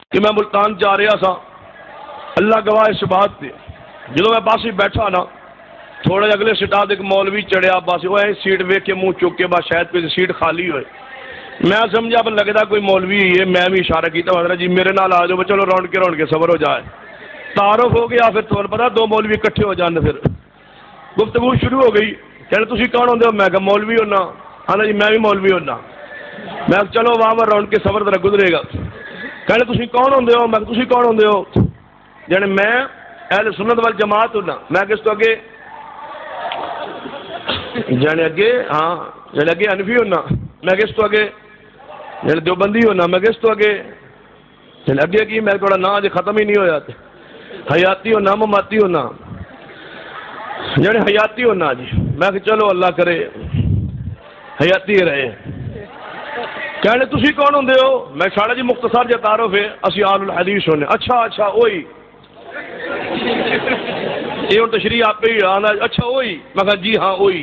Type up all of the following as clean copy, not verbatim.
کہ میں ملتان جا رہا سا، اللہ گواہ اس بات تے جدو میں بس بیٹھا نا تھوڑا اگلے سٹاد ایک مولوی چڑھیا، بس وہ سیٹ ویک کے منہ چک کے بس شاید کوئی سیٹ خالی ہوئے، میں سمجھا اب لگتا کوئی مولوی ہے، میں بھی اشارہ کیتا حضرت جی میرے نال آ جاؤ، چلو راؤنڈ کے صبر ہو جائے، تعارف ہو گیا، پھر تمہیں پتا دو مولوی اکٹھے ہو جانے، پھر گفتگو شروع ہو گئی، کہنے تسی کون ہوندے ہو؟ میں کہا مولوی ہونا، ہاں جی میں بھی مولوی ہونا، میں چلو وہاں پر راؤنڈ کے صبر ذرا گزرے گا، کہنے تسی کون ہوندے ہو؟ میں تسی کون ہوندے ہو؟ یعنی میں اہل سنت والجماعت ہونا، میں کس تو اگے جانے اگے ہاں جانے اگے حنفی ہونا، میں کس تو اگے جانے دیوبندی ہونا، میں کس تو اگے جانے اگے کی میں تھوڑا نا جی ختم ہی نہیں ہو جاتے، حیاتی ہونا مماتی ہونا، یعنی حیاتی ہونا جی، میں کہ چلو اللہ کرے حیاتی رہے، کہنے تسی کون ہوندے ہو؟ میں ساڑا جی مختصر جا تعارف ہے اسی آل الحدیث ہونے، اچھا وہی یہ ہوں تشریح آپ پہ ہی آنا، اچھا وہی، میں کہا جی ہاں وہی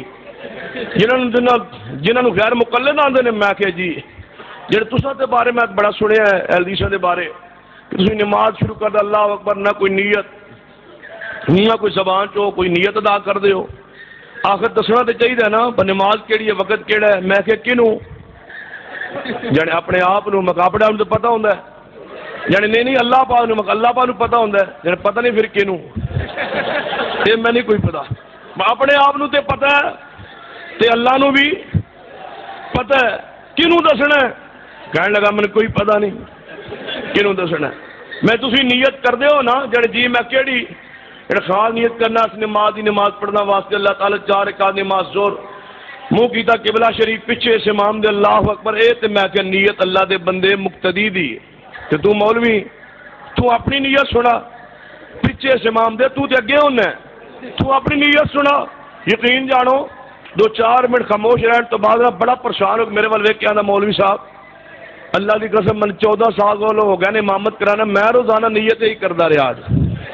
جنہوں غیر مقلد آندے نے، میں کہ جی جڑے تساں دے بارے میں بڑا سنیا ہے حدیثاں دے بارے کہ تسی نماز شروع کر دے اللہ اکبر نہ کوئی نیت نہ کوئی زبان چو کوئی نیت ادا کر دے ہو، آخر دسنا تے چاہیے نا نماز کیڑی ہے وقت کیڑا ہے، میں کہ کنوں جانے اپنے آپ نو مقابلہ تو پتہ ہوندا ہے، یعنی نہیں اللہ پاک نو اللہ پاک نو پتہ ہوندا ہے، یعنی پتہ نہیں پھر کنوں یہ میں نہیں کوئی پتا، اپنے آپ نو تے پتہ ہے تے اللہ نو بھی پتہ ہے، کنوں دسنا ہے؟ کہنے لگا میں کوئی پتہ نہیں کنوں دسنا ہے، میں تسی نیت کر دے ہو نا جڑے جی میں کیڑی خاص نیت کرنا اس نماز پڑھنا واسطے اللہ تعالی 4 رکعت نماز زور منہ کیتا قبلہ شریف پیچھے سے امام دے اللہ اکبر اے تے میں کہ نیت اللہ دے بندے مقتدی دی تے تو مولوی تو اپنی نیت سنا پیچھے سے امام دے تو تے اگے ہونا ہے، تو اپنی نیت سنا، یقین جانو 2-4 منٹ خاموش رہن تو بعد بڑا پریشان ہو میرے والے کیا مولوی صاحب اللہ کی قسم من 14 سال ہو گئے نے امامت کرانا، میں روزانہ نیت ہی کرتا رہا آج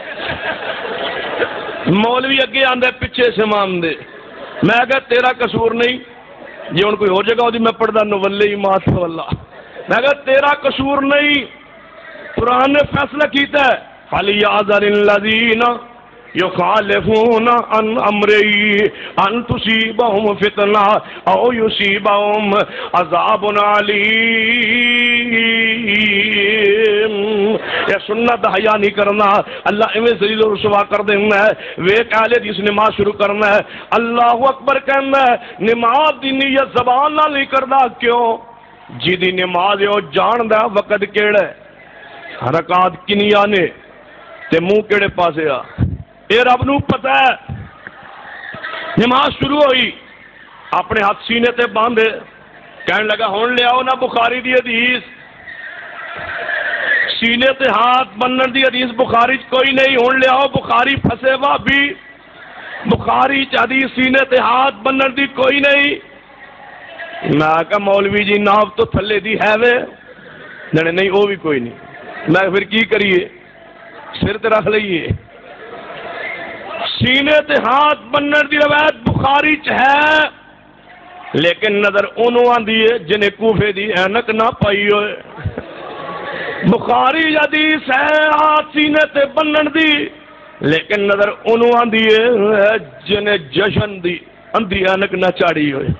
مولوی اگے آندا پیچھے سے امام دے، میں کہا تیرا قصور نہیں، یہ ہوں کوئی ہو جگہ ہوتی میں پڑھتا نولی مات واللہ، میں کہا تیرا قصور نہیں، قرآن نے فیصلہ کیتا ہے فَلْيَحْذَرِ الَّذِينَ يُخَالِفُونَ عَنْ أَمْرِهِ أَنْ تُصِيبَهُمْ فِتْنَةٌ أَوْ يُصِيبَهُمْ عَذَابٌ عَلِيمٌ۔ یہ سنت حیا نہیں کرنا، اللہ ایویں ذلیل و رسوا کر دینا ہے، ویک اہل حدیث نماز شروع کرنا ہے اللہ اکبر کہنا ہے، نماز دی نیت زبان نال نہیں کرنا، کیوں جی دی نماز ہے وہ جاندا وقت کیڑا ہے، حرکات کنیا نے تے منہ کیڑے پاسے آ، اے رب نو پتہ ہے۔ نماز شروع ہوئی اپنے ہاتھ سینے تے باندھے، کہنے لگا ہون لے آؤ نا بخاری دی حدیث، سینے تے ہاتھ بنن دی حدیث بخاری کوئی نہیں، ہون لے آؤ بخاری پھسے وا بھی بخاری حدیث سینے تے ہاتھ بنن دی کوئی نہیں، میں کہا مولوی جی ناف تو تھلے دی ہے وے، نہیں وہ بھی کوئی نہیں، میں پھر کی کریے سر تے رکھ لئیے، سینے تے ہاتھ بنن دی روایت بخاری چ ہے، لیکن نظر انہوں آندی ہے جنہیں کوفے دی اینک نہ پائی ہوئے، بخاری حدیث ہے ہاتھ سینے تے بنن دی، لیکن نظر انہوں آندی ہے جنہیں جشن دی اندھی اینک نہ چاڑی ہوئے،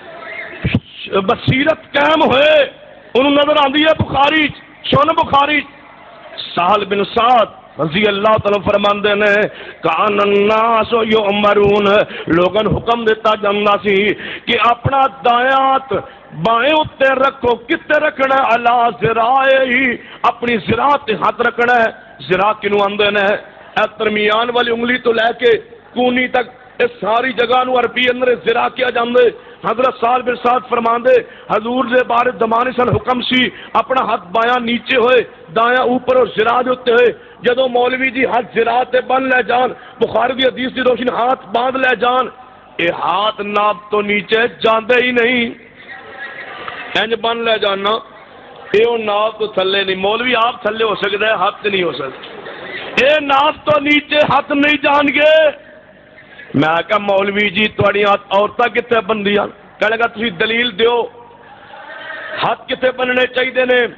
بصیرت قائم ہوئے انہوں نظر آندی ہے بخاری سن بخاری۔ سہل بن سعد رضی اللہ تعالیٰ فرماندے نے کان الناس یؤمرون، لوگن حکم دیتا جاندا سی کہ اپنا دایات بائیں اتے رکھو، کتے رکھنا ہے علی ذراعی، اپنی ذراع تے ہاتھ رکھنا ہے، ذراع کنوں آندے نے اے درمیان والی انگلی تو لے کے کونی تک اس ساری جگہ نو عربی اندر ذراع کیا جاندے، حضرت سال بن سعد فرماندے حضور دے بارے دمانے سن حکم سی اپنا ہاتھ بایاں نیچے ہوئے دایاں اوپر اور ذراع دے اوتے ہوئے، جدو مولوی جی ہاتھ ذراع تے بن لے جان بخاری دی حدیث دی روشنی ہاتھ باندھ لے جان، اے ہاتھ ناپ تو نیچے جاندے ہی نہیں، انج بن لے جانا اے او ناپ تو تھلے نہیں، مولوی آپ تھلے ہو سکتا ہے ہاتھ نہیں ہو سکتا، اے ناپ تو نیچے ہاتھ نہیں جان گے۔ میں کہا مولوی جی تھوڑی عورتاں کتنے بندیاں، کہنے لگا تسی دلیل دیو ہاتھ کتنے بننے چاہیے نے،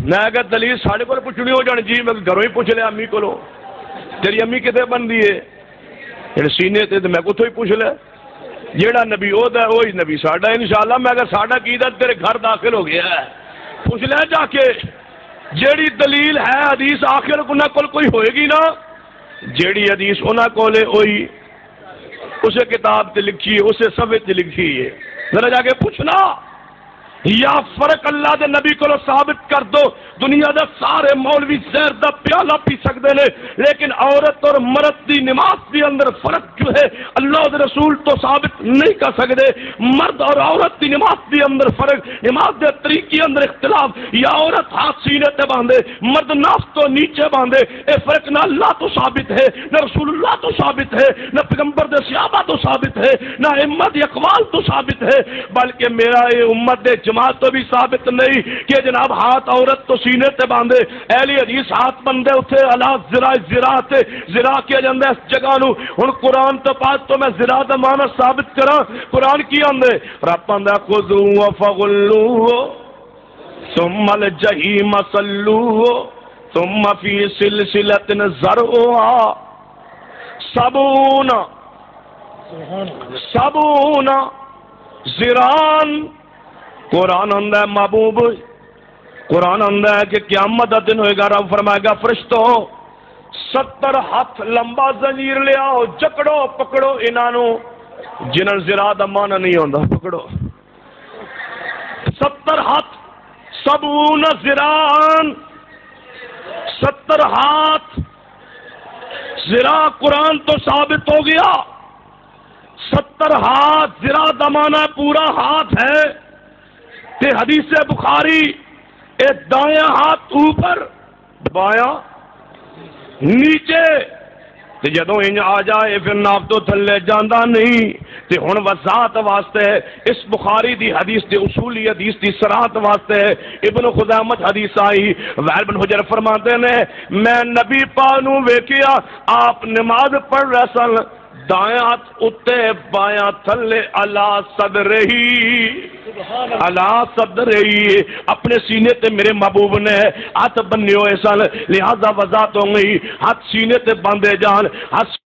میں کہ دلیل ساڑھے کو پوچھنی ہو جان جی میں گھروں ہی پوچھ لیا امی کو تیری امی کتے بن دی ہے جڑے سینے تے میں کو ہی پوچھ لیا جیڑا نبی او دا وہی نبی ساڈا انشاءاللہ میں کہ ساڈا کی دا تیرے گھر داخل ہو گیا ہے پوچھ لیا جا کے جیڑی دلیل ہے حدیث آخر انہاں کول کوئی ہوئے گی نا جیڑی حدیث انہاں کولے وہی اسے کتاب تے لکھی ہے اسے صفحے تے لکھی ہے ذرا جا کے پوچھنا یا فرق اللہ دے نبی کو ثابت کر دو دنیا دے سارے مولوی زہر دا پیالہ پی سکتے ہیں لیکن عورت اور مرد دی نماز دی اندر فرق جو ہے اللہ دے رسول تو ثابت نہیں کر سکتے مرد اور عورت دی نماز دی اندر فرق نماز دے طریقے اندر اختلاف یا عورت ہاتھ سینے تے باندھے مرد ناف تو نیچے باندھے اے فرق نہ اللہ تو ثابت ہے نہ رسول اللہ تو ثابت ہے نہ پیغمبر دے صحابہ تو ثابت ہے نہ ائمہ دی اقوال تو ثابت ہے بلکہ میرا یہ امت دے جماعت تو بھی ثابت نہیں کہ جناب ہاتھ عورت تو سینے تے باندھے اہل حدیث ہاتھ بندے اتھے علا زرا تے زرا کیا جاندے اس جگہ نو ہن قرآن تو پاس تو میں زرا دا معنی ثابت کراں قرآن کی آندے رب آندا خذوا فغلوا ثم الجحیم صلوا ثم فی سلسلۃ ذرعها 70 ذراعًا قرآن اندہ محبوب قرآن اندہ ہے کہ قیامت دن ہوئے گا رب فرمائے گا فرشتو 70 ہاتھ لمبا زنجیر لے آؤ جکڑو پکڑو انہانو جنہاں زراع دا معنی نہیں ہوندہ پکڑو 70 ہاتھ 70 ذراعًا 70 ہاتھ زراع قرآن تو ثابت ہو گیا 70 ہاتھ زراع دا معنی پورا ہاتھ ہے تے حدیث بخاری اے دایاں ہاتھ اوپر بایاں نیچے تے جدوں انج آ جائے پھر ناف تو تھلے جاندا نہیں تے ہن وضاحت واسطے اس بخاری دی حدیث دی اصولی حدیث دی صراحت واسطے ابن خزیمہ حدیث آئی وائل بن حجر فرماتے نے میں نبی پاک نو ویکھیا آپ نماز پڑھ رہے سن دائیں ہاتھ اتے بایاں تھلے اللہ صدرہی اپنے سینے تے میرے محبوب نے ہاتھ بننے ہوئے سن لہذا وضاحت ہو گئی ہاتھ سینے تے باندھے جان ہاتھ